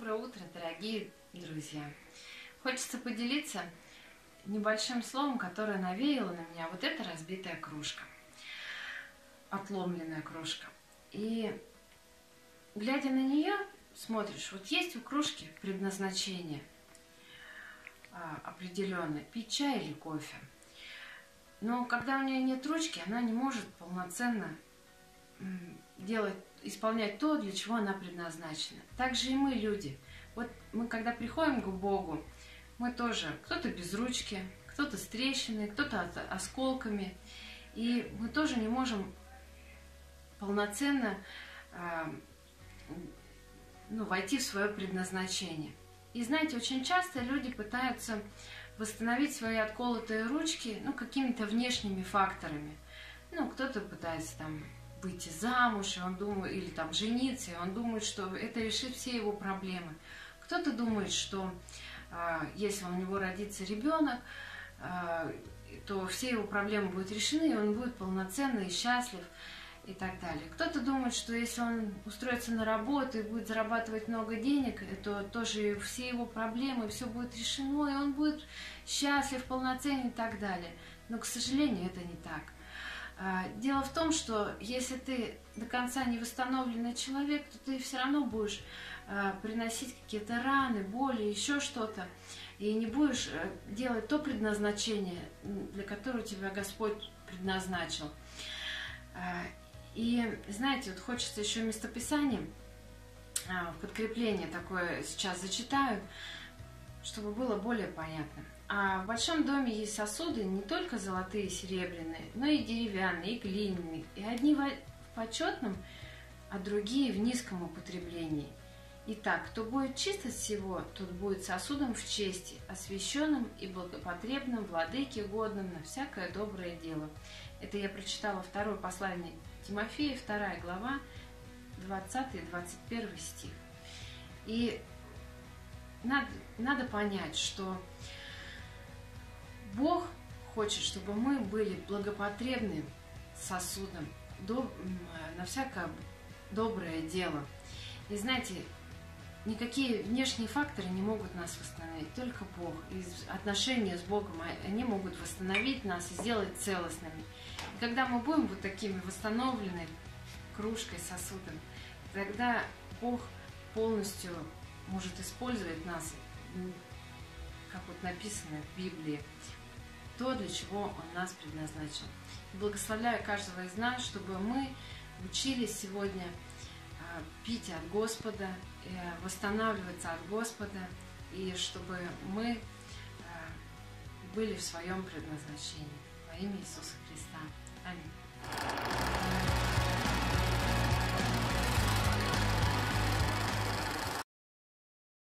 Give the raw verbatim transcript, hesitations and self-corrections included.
Доброе утро, дорогие друзья! Хочется поделиться небольшим словом, которое навеяло на меня вот эта разбитая кружка, отломленная кружка. И глядя на нее, смотришь, вот есть у кружки предназначение а, определенное, пить чай или кофе. Но когда у нее нет ручки, она не может полноценно делать, исполнять то, для чего она предназначена. Так же и мы, люди. Вот мы, когда приходим к Богу, мы тоже, кто-то без ручки, кто-то с трещиной, кто-то осколками. И мы тоже не можем полноценно э, ну, войти в свое предназначение. И знаете, очень часто люди пытаются восстановить свои отколотые ручки ну, какими-то внешними факторами. Ну, кто-то пытается там выйти замуж, и он думает, или там жениться, и он думает, что это решит все его проблемы. Кто-то думает, что э, если у него родится ребенок, э, то все его проблемы будут решены, и он будет полноценный и счастлив, и так далее. Кто-то думает, что если он устроится на работу и будет зарабатывать много денег, то тоже все его проблемы, все будет решено, и он будет счастлив, полноценен и так далее. Но, к сожалению, это не так. Дело в том, что если ты до конца не восстановленный человек, то ты все равно будешь приносить какие-то раны, боли, еще что-то, и не будешь делать то предназначение, для которого тебя Господь предназначил. И знаете, вот хочется еще местописание в подкрепление такое сейчас зачитаю, чтобы было более понятно. А в большом доме есть сосуды не только золотые и серебряные, но и деревянные, и глиняные. И одни в почетном, а другие в низком употреблении. Итак, кто будет чист от всего, тот будет сосудом в чести, освященным и благопотребным, владыке годным на всякое доброе дело. Это я прочитала второе послание Тимофея, вторая глава, двадцатый двадцать первый стих. И надо, надо понять, что Бог хочет, чтобы мы были благопотребным сосудом до, на всякое доброе дело. И знаете, никакие внешние факторы не могут нас восстановить, только Бог. И отношения с Богом, они могут восстановить нас и сделать целостными. И когда мы будем вот такими восстановленной кружкой, сосудом, тогда Бог полностью может использовать нас, как вот написано в Библии, то, для чего Он нас предназначил. Благословляю каждого из нас, чтобы мы учились сегодня пить от Господа, восстанавливаться от Господа, и чтобы мы были в своем предназначении. Во имя Иисуса Христа.